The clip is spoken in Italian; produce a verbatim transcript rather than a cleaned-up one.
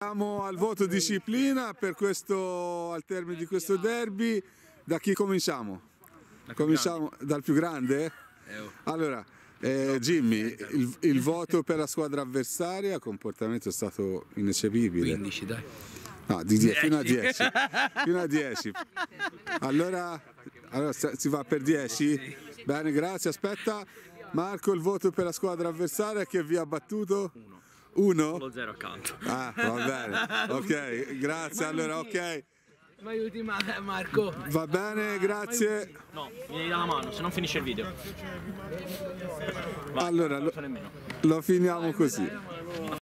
Siamo al voto disciplina per questo, al termine di questo derby. Da chi cominciamo? Cominciamo dal più grande? Allora, eh, Jimmy, il, il voto per la squadra avversaria, il comportamento è stato ineccepibile. quindici, dai. No, di dieci, fino a dieci. Fino a dieci. Allora, allora si va per dieci? Bene, grazie. Aspetta, Marco, il voto per la squadra avversaria che vi ha battuto? Uno. Uno? Solo zero accanto. Ah, va bene. Ok, grazie. Allora, ok. Mi aiuti Marco? Va bene, grazie. No, mi devi dare la mano, se non finisce il video. Vai, allora, lo, lo finiamo così.